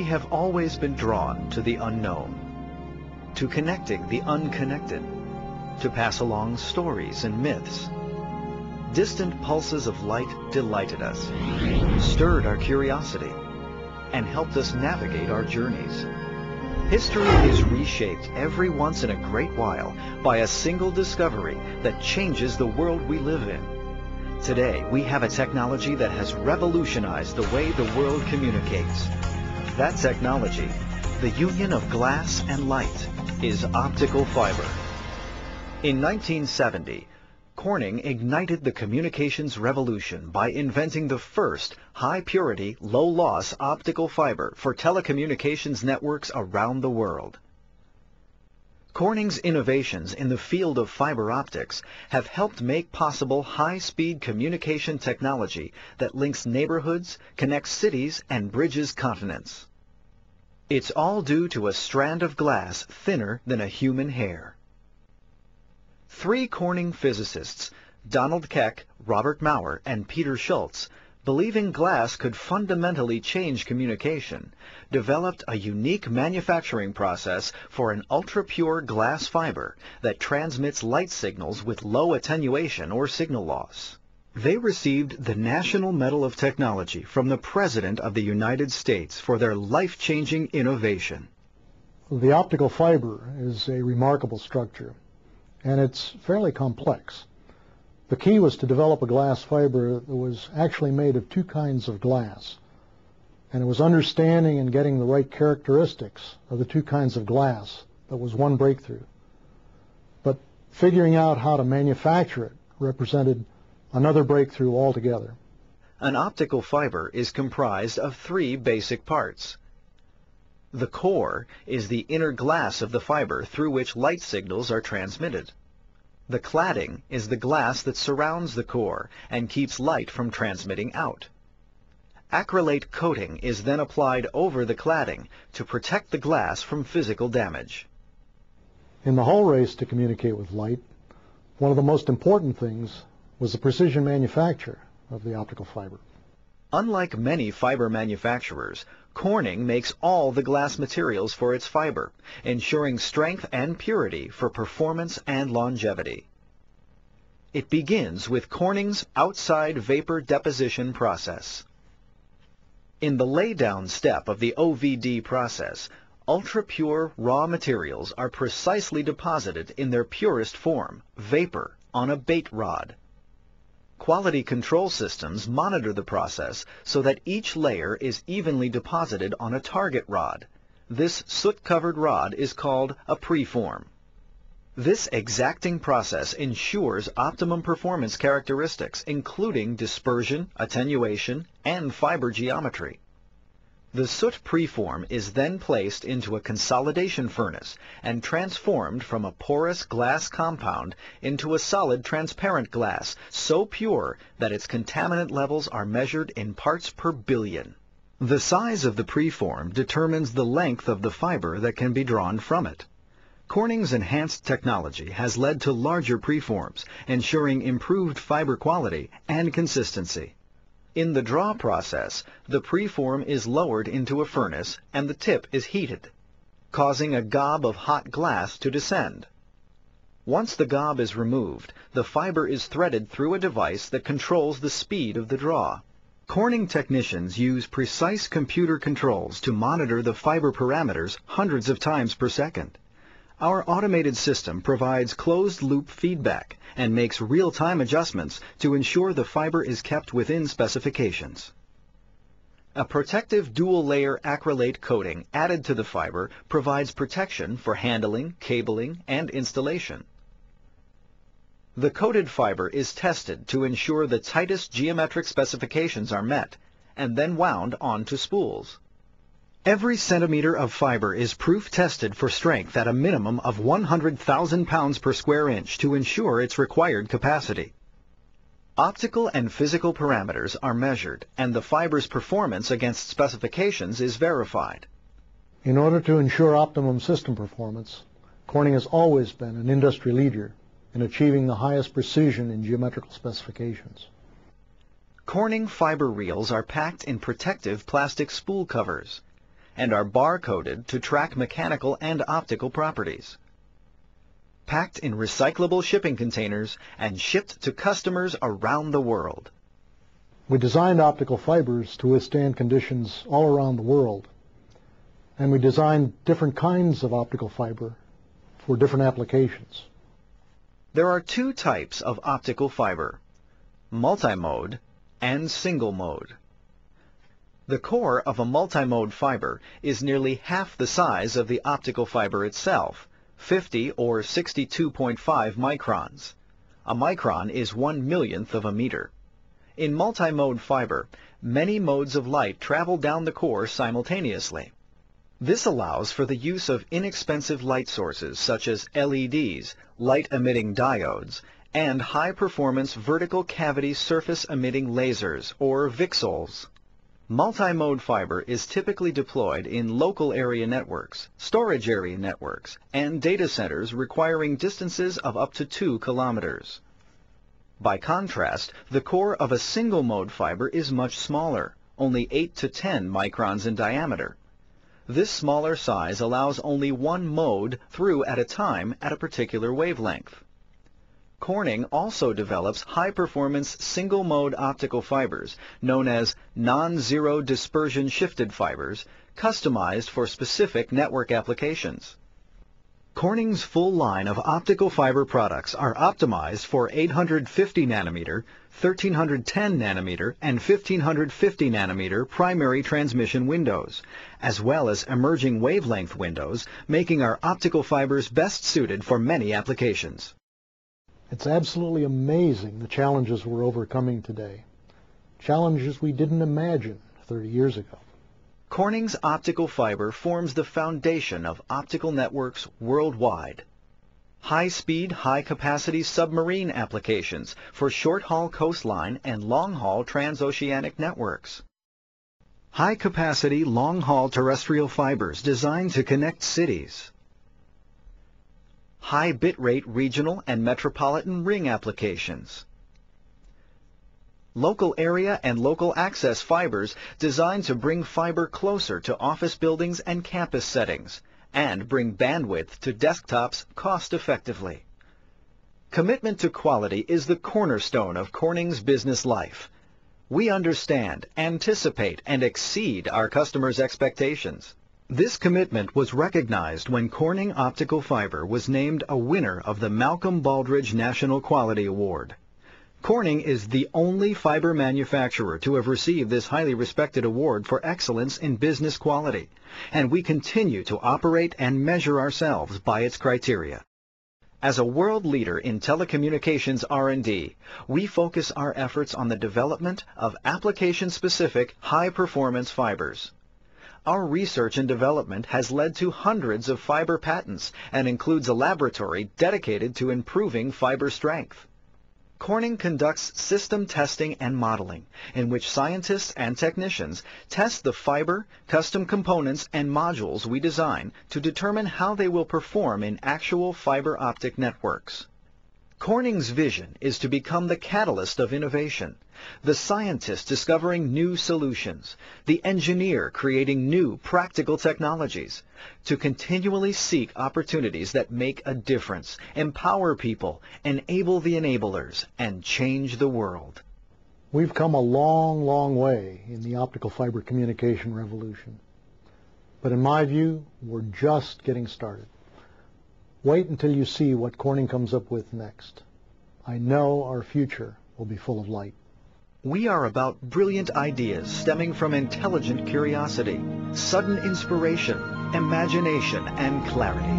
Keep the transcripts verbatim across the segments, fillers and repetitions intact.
have always been drawn to the unknown, to connecting the unconnected, to pass along stories and myths. Distant pulses of light delighted us, stirred our curiosity, and helped us navigate our journeys. History is reshaped every once in a great while by a single discovery that changes the world we live in. Today, we have a technology that has revolutionized the way the world communicates. That technology, the union of glass and light, is optical fiber. In nineteen seventy, Corning ignited the communications revolution by inventing the first high-purity, low-loss optical fiber for telecommunications networks around the world. Corning's innovations in the field of fiber optics have helped make possible high-speed communication technology that links neighborhoods, connects cities, and bridges continents. It's all due to a strand of glass thinner than a human hair. Three Corning physicists, Donald Keck, Robert Maurer, and Peter Schultz, believing glass could fundamentally change communication, developed a unique manufacturing process for an ultra-pure glass fiber that transmits light signals with low attenuation or signal loss. They received the National Medal of Technology from the President of the United States for their life-changing innovation. The optical fiber is a remarkable structure, and it's fairly complex. The key was to develop a glass fiber that was actually made of two kinds of glass, and it was understanding and getting the right characteristics of the two kinds of glass that was one breakthrough. But figuring out how to manufacture it represented another breakthrough altogether. An optical fiber is comprised of three basic parts. The core is the inner glass of the fiber through which light signals are transmitted. The cladding is the glass that surrounds the core and keeps light from transmitting out. Acrylate coating is then applied over the cladding to protect the glass from physical damage. In the whole race to communicate with light, one of the most important things was the precision manufacture of the optical fiber. Unlike many fiber manufacturers, Corning makes all the glass materials for its fiber, ensuring strength and purity for performance and longevity. It begins with Corning's outside vapor deposition process. In the laydown step of the O V D process, ultra-pure raw materials are precisely deposited in their purest form, vapor, on a bait rod. Quality control systems monitor the process so that each layer is evenly deposited on a target rod. This soot-covered rod is called a preform. This exacting process ensures optimum performance characteristics, including dispersion, attenuation, and fiber geometry. The soot preform is then placed into a consolidation furnace and transformed from a porous glass compound into a solid transparent glass so pure that its contaminant levels are measured in parts per billion. The size of the preform determines the length of the fiber that can be drawn from it. Corning's enhanced technology has led to larger preforms, ensuring improved fiber quality and consistency. In the draw process, the preform is lowered into a furnace and the tip is heated, causing a gob of hot glass to descend. Once the gob is removed, the fiber is threaded through a device that controls the speed of the draw. Corning technicians use precise computer controls to monitor the fiber parameters hundreds of times per second. Our automated system provides closed-loop feedback and makes real-time adjustments to ensure the fiber is kept within specifications. A protective dual-layer acrylate coating added to the fiber provides protection for handling, cabling, and installation. The coated fiber is tested to ensure the tightest geometric specifications are met, and then wound onto spools. Every centimeter of fiber is proof tested for strength at a minimum of one hundred thousand pounds per square inch to ensure its required capacity. Optical and physical parameters are measured, and the fiber's performance against specifications is verified. In order to ensure optimum system performance, Corning has always been an industry leader in achieving the highest precision in geometrical specifications. Corning fiber reels are packed in protective plastic spool covers, and are bar-coded to track mechanical and optical properties. Packed in recyclable shipping containers and shipped to customers around the world. We designed optical fibers to withstand conditions all around the world, and we designed different kinds of optical fiber for different applications. There are two types of optical fiber, multimode and single mode. The core of a multimode fiber is nearly half the size of the optical fiber itself, fifty or sixty-two point five microns. A micron is one millionth of a meter. In multimode fiber, many modes of light travel down the core simultaneously. This allows for the use of inexpensive light sources such as L E Ds, light-emitting diodes, and high-performance vertical cavity surface-emitting lasers, or V C S E Ls. Multimode fiber is typically deployed in local area networks, storage area networks, and data centers requiring distances of up to two kilometers. By contrast, the core of a single mode fiber is much smaller, only eight to ten microns in diameter. This smaller size allows only one mode through at a time at a particular wavelength. Corning also develops high-performance single-mode optical fibers known as non-zero dispersion shifted fibers, customized for specific network applications. Corning's full line of optical fiber products are optimized for eight hundred fifty nanometer, thirteen ten nanometer, and fifteen fifty nanometer primary transmission windows, as well as emerging wavelength windows, making our optical fibers best suited for many applications. It's absolutely amazing the challenges we're overcoming today, challenges we didn't imagine thirty years ago. Corning's optical fiber forms the foundation of optical networks worldwide. High-speed, high-capacity submarine applications for short-haul coastline and long-haul transoceanic networks. High-capacity, long-haul terrestrial fibers designed to connect cities. High bitrate regional and metropolitan ring applications. Local area and local access fibers designed to bring fiber closer to office buildings and campus settings and bring bandwidth to desktops cost-effectively. Commitment to quality is the cornerstone of Corning's business life. We understand, anticipate, and exceed our customers' expectations. This commitment was recognized when Corning Optical Fiber was named a winner of the Malcolm Baldrige National Quality Award. Corning is the only fiber manufacturer to have received this highly respected award for excellence in business quality, and we continue to operate and measure ourselves by its criteria. As a world leader in telecommunications R and D, we focus our efforts on the development of application-specific high-performance fibers. Our research and development has led to hundreds of fiber patents and includes a laboratory dedicated to improving fiber strength. Corning conducts system testing and modeling, in which scientists and technicians test the fiber, custom components, and modules we design to determine how they will perform in actual fiber optic networks. Corning's vision is to become the catalyst of innovation, the scientist discovering new solutions, the engineer creating new practical technologies, to continually seek opportunities that make a difference, empower people, enable the enablers, and change the world. We've come a long, long way in the optical fiber communication revolution. But in my view, we're just getting started. Wait until you see what Corning comes up with next. I know our future will be full of light. We are about brilliant ideas stemming from intelligent curiosity, sudden inspiration, imagination, and clarity.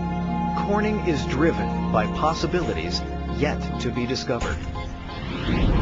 Corning is driven by possibilities yet to be discovered.